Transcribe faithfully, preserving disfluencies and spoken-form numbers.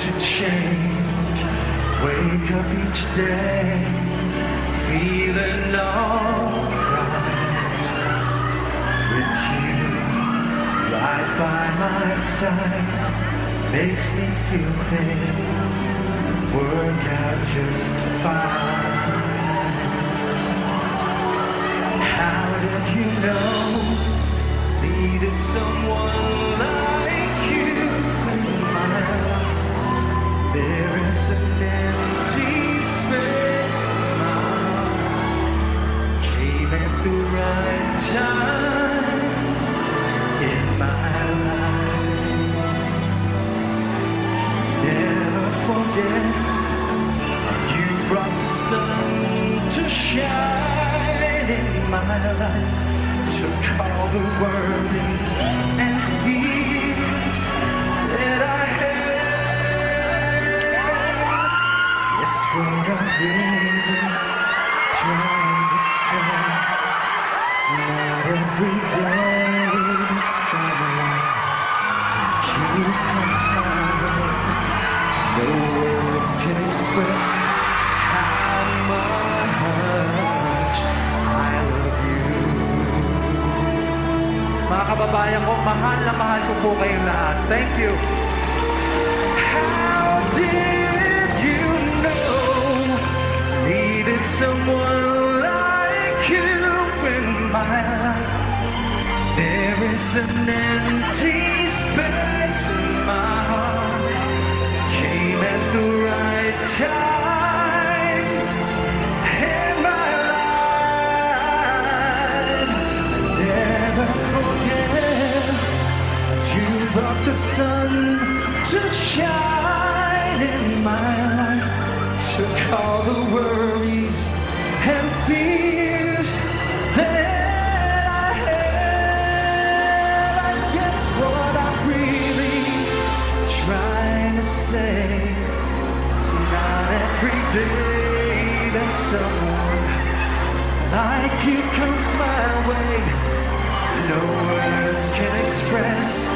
to change. Wake up each day feeling alright with you right by my side. Makes me feel things work out just fine. How did you know needed someone like you in my life? There is an empty space in my heart. Came at the right time in my life. Never forget, you brought the sun to shine in my life. Took all the worries and fears that I had. Yes, what I'm really trying to say, it's not every day that someone like you comes my way. No words can express how much I love you. Mga kababayan ko, mahal na mahal ko po kayong lahat. Thank you. How did you know needed someone like you in my life? There is an empty space in my heart. Came at the right time in my life. Never forget, you brought the sun to shine in my life. Took all the worries and fears that I had. I guess what I'm really trying to say, it's not every day that someone like you comes my way. No words can express